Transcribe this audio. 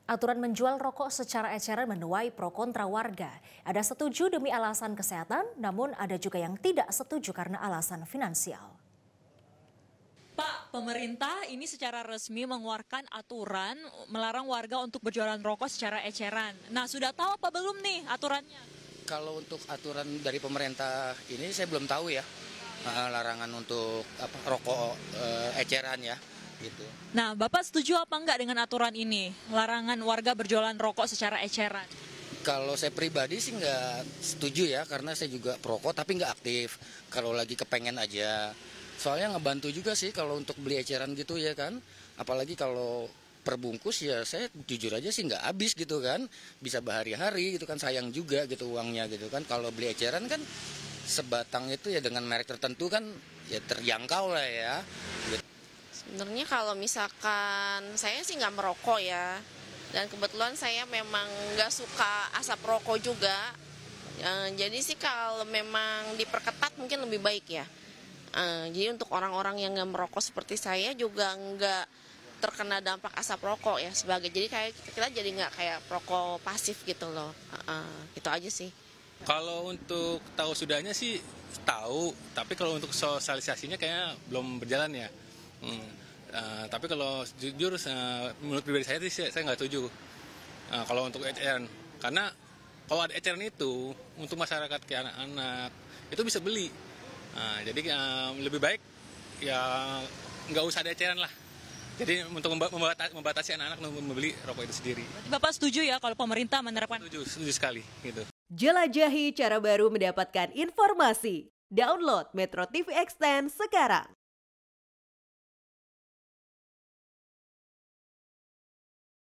Aturan menjual rokok secara eceran menuai pro kontra warga. Ada setuju demi alasan kesehatan, namun ada juga yang tidak setuju karena alasan finansial. Pak, pemerintah ini secara resmi mengeluarkan aturan melarang warga untuk berjualan rokok secara eceran. Nah, sudah tahu apa belum nih aturannya? Kalau untuk aturan dari pemerintah ini saya belum tahu ya, larangan untuk rokok eceran ya. Gitu. Nah, Bapak setuju apa enggak dengan aturan ini? Larangan warga berjualan rokok secara eceran? Kalau saya pribadi sih nggak setuju ya, karena saya juga perokok tapi nggak aktif. Kalau lagi kepengen aja. Soalnya ngebantu juga sih kalau untuk beli eceran gitu ya kan. Apalagi kalau perbungkus ya saya jujur aja sih nggak habis gitu kan. Bisa berhari-hari gitu kan, sayang juga gitu uangnya gitu kan. Kalau beli eceran kan sebatang itu ya dengan merek tertentu kan ya terjangkau lah ya. Gitu. Sebenarnya kalau misalkan saya sih nggak merokok ya, dan kebetulan saya memang nggak suka asap rokok juga. Jadi sih kalau memang diperketat mungkin lebih baik ya. Jadi untuk orang-orang yang nggak merokok seperti saya juga nggak terkena dampak asap rokok ya sebagai. Jadi kayak kita jadi nggak kayak perokok pasif gitu loh. Gitu aja sih. Kalau untuk tahu sudahnya sih tahu, tapi kalau untuk sosialisasinya kayaknya belum berjalan ya. Tapi kalau jujur menurut pribadi saya sih saya nggak setuju kalau untuk eceran, karena kalau ada eceran itu untuk masyarakat kayak anak-anak itu bisa beli. Jadi lebih baik ya nggak usah ada eceran lah. Jadi untuk membatasi anak-anak membeli rokok itu sendiri. Bapak setuju ya kalau pemerintah menerapkan? Setuju sekali gitu. Jelajahi cara baru mendapatkan informasi. Download Metro TV Extend sekarang.